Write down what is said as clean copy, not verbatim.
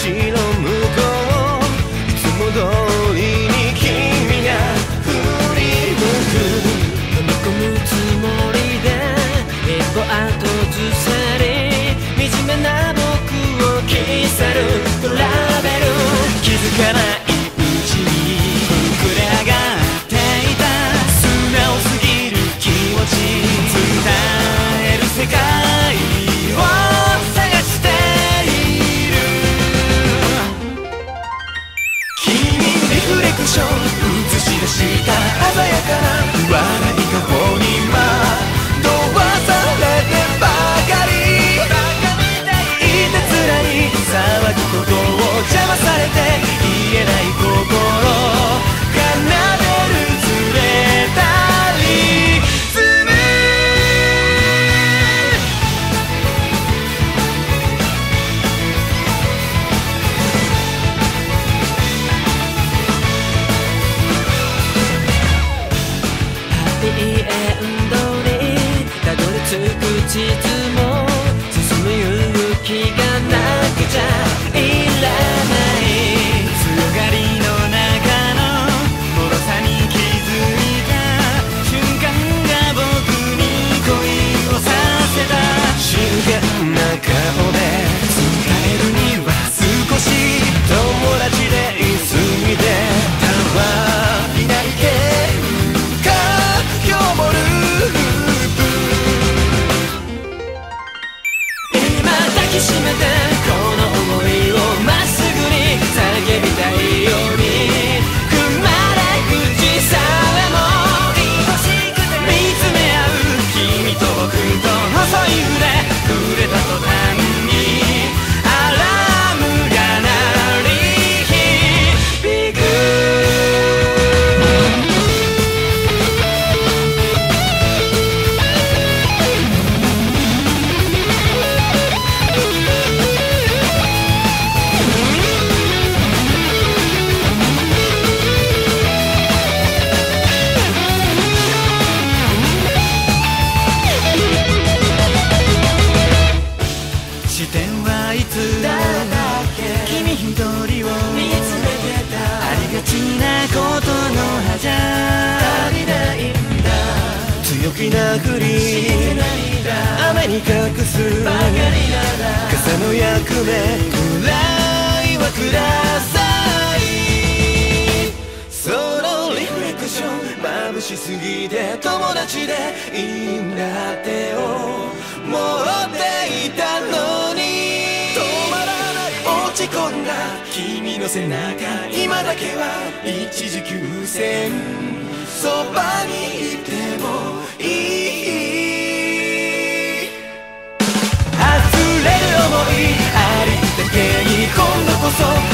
の向こう、いつも通りに君が振り向く。飲み込むつもりで一歩後ずさり、惨めな僕を消さるトラベル。気づかないうちに膨れ上がっていた素直すぎる気持ち、伝える世界を探している。君リフレクション映し出した鮮やかな笑い顔に惑わされてばかり、いてつらい騒ぐことを邪魔されて言えない心、奏でるずれたリズム。ハッピーエンドにたどり着く地図も進む勇気がなくちゃいらない。強がりの中の脆さに気づいた瞬間が僕に恋をさせた。真剣な顔で伝えるには少し友達でいすぎてたわいないけか今日もループ。今抱きしめてこの想いをまっすぐに叫びたいように、踏まれ口さえも見つめ合う君と僕と細い腕、触れた途端にアラームが鳴り響く。視点はいつだっけ、君一人を見つめてた。ありがちなことのはじゃ足りないんだ。強気なふり雨に隠すばかりなら傘の役目くらいはください。そのリフレクション眩しすぎて友達でいいんだって思っていたのに、止まらない落ち込んだ君の背中、今だけは一時休戦、そばにいてもいい。溢れる想いありだけに今度こそ